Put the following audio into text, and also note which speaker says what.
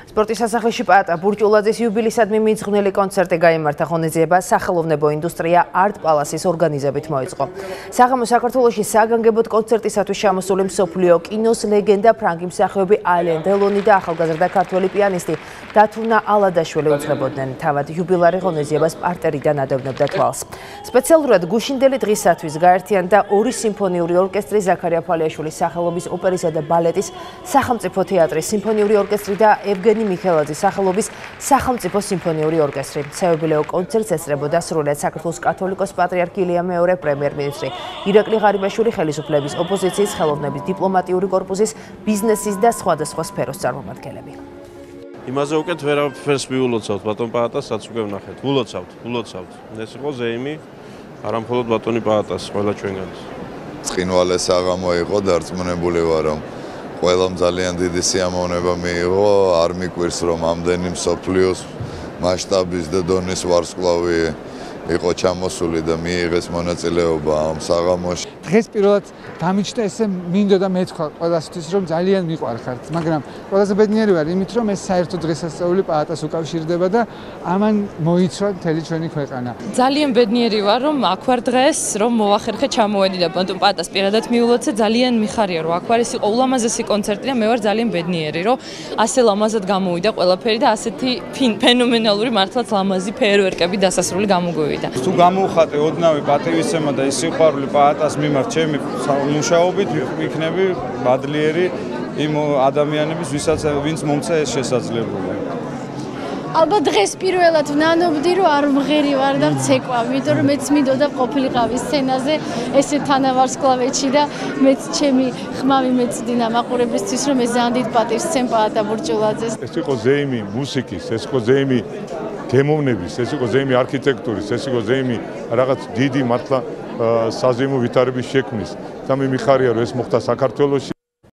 Speaker 1: სპორტის სასახლეში პაატა ბურჭულაძის იუბილეისადმი მიძღვნილი კონცერტი გაიმართა ღონისძიება სახელოვნებო ინდუსტრია ARTPALACE-ის ორგანიზებით მოიწყო. საღამო საქართველოში საგანგებოდ კონცერტისათვის ჩამოსული მსოფლიო კინოს ლეგენდა ფრანგი მსახიობი ალენ დელონი და ახალგაზრდა ქართველი პიანისტი დათუნა ალადაშვილი უძღვებოდნენ. თავად იუბილარი ღონისძიებას პარტერიდან ადევნებდა თვალს. სპეციალურად გუშინდელი დღისათვის გაერთიანდა ორი სიმფონიური ორკესტრი ზაქარია ფალიაშვილის სახელობის ოპერისა და ბალეტის სახელმწიფო თეატრის სიმფონიური ორკესტრი და ევგენი მიხელაძის სახელობის სახელმწიფო სიმფონიური ორკესტრი. საიუბილეო კონცერტს ესწრებოდა სრულიად საქართველოს კათოლიკოს პატრიარქი ილია მეორე პრემიერ-მინისტრი ირაკლი ღარიბაშვილი, ხელისუფლების ოპოზიციის, ხელოვნების დიპლომატიური კორპუსის, ბიზნესის და სხვადასხვა სფეროს წარმომადგენლები.
Speaker 2: იმაზე უკეთ ვერაფერს მიულოცავთ ბატონ პაატას, რაც უკვე ვნახეთ. ულოცავთ. ეს იყო ზეიმი, არა მხოლოდ ბატონი პაატას, ყველა ჩვენგანის.
Speaker 3: წყინვალე საღამო იყო, დარწმუნებული ვარ, რომ ყველამ ძალიან დიდი სიამოვნება მიიღო, არ მიკვირს, რომ ამდენი მსოფლიოს მასშტაბის და დონის ვარსკვლავი იყო ჩამოსული და მიიღეს მონაწილეობა ამ საღამოში.
Speaker 4: დღეს პირველად დამიჩნდა ესე მინდოდა მეთქვა ყველასთვის, რომ ძალიან მიყვარხართ, მაგრამ ყველაზე ბედნიერი ვარ იმით, რომ ეს საერთო დღესასწაული პაატას უკავშირდება და ამან მოიცვა მთელი ჩვენი ქვეყანა.
Speaker 5: ძალიან ბედნიერი ვარ, რომ აქ ვარ დღეს, რომ მოვახერხე ჩამოვედი და ბატონ პაატას პირადად მიულოცე, ძალიან მიხარია, რომ აქ ვარ, ეს იყო ულამაზესი კონცერტი და მე ვარ ძალიან ბედნიერი, რომ ასე ლამაზად გამოვიდა ყველაფერი და ასეთი ფენომენალური მართლაც ლამაზი ფეერვერკები დასასრული გამოგვივიდა.
Speaker 6: თუ გამოვხატე ოდნავი პატივისცემა და ის სიყვარული პაატას მიმართ ჩემი მუშაობით ვიქნები ბადლიერი იმ ადამიანების, ვინც მომცა ეს შესაძლებლობა.
Speaker 7: ალბათ დღეს პირველად ვნანობდი, რომ არ მღერი ვარ და ვცეკვავ, იმიტომ რომ მეც მინდოდა ყოფილიყავი სცენაზე, ესე თანავარსკვლავედში და მეც ჩემი ხმამი მეწვდინა მაყურებლისთვის, რომ ეს ძალიან დიდ პატივს სცემ პაატა ბურჭულაძეს.
Speaker 8: ეს იყო ზეიმი მუსიკის, ეს იყო ზეიმი გემოვნების, ეს იყო ზეიმი არქიტექტურის, ეს იყო ზეიმი რაღაც დიდი მართლა საზეიმო ვითარების შექმნის. და მე მიხარია, რომ ეს მოხდა საქართველოში.